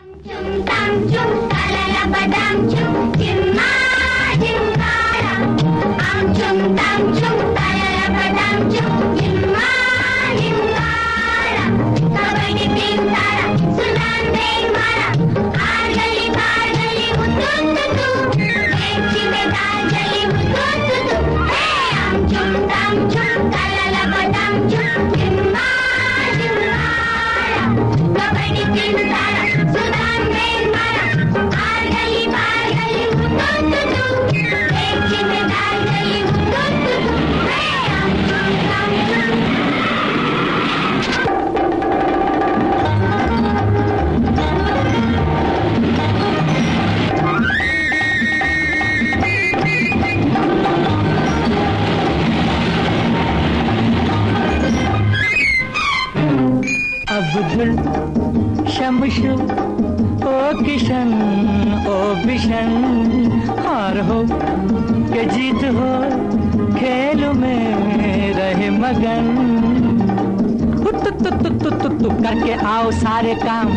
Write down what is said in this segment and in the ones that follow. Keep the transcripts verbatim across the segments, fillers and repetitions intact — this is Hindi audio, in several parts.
शमशु ओ किशन ओ बिशन, हार हो के जीत हो खेल में रहे मगन। तु तु तु तु तु तु करके आओ सारे काम,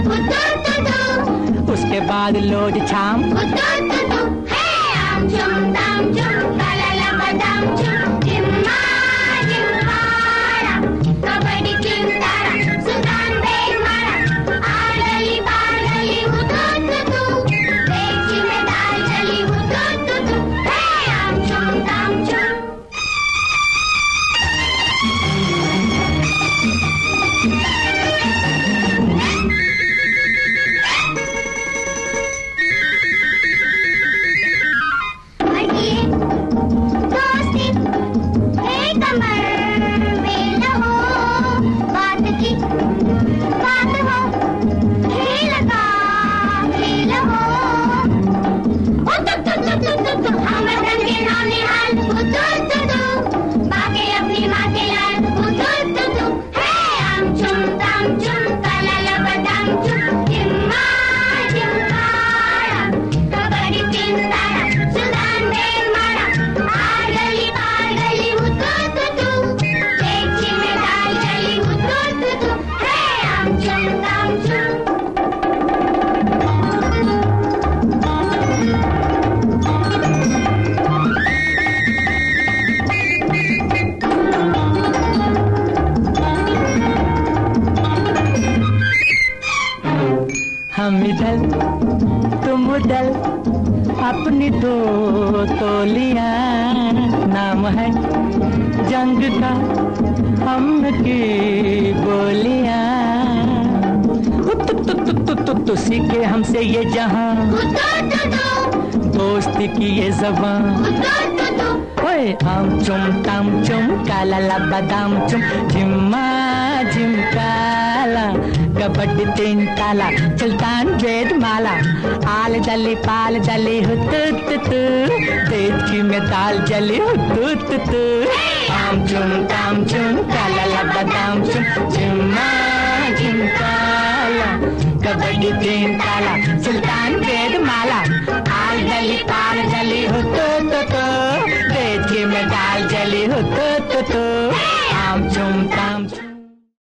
उसके बाद लोज छाम। हम इधर तुम उधर अपनी दो तोलियां, नाम है जंग का हम की गोलियां। तो सीखे हमसे ये जहां, दोस्ती की ये ज़बान। ओए आम चुम ताम चुम काला ला बादाम चुम, झिम्मा झिम काला कबड्डी तीन ताला चलतान वेद माला। आल दली पाल दली हुतुत तू, देवकी में दाल जली हुतुत तू। आम चुम ताम चुम काला ला बादाम चुम, झिम्मा झिम काला कबड्डी तीन ताला सुल्तान वेद माला। आल दली पाल दली हुतुत तू, देवकी में दाल जली हुतुत तू। आम चुम ताम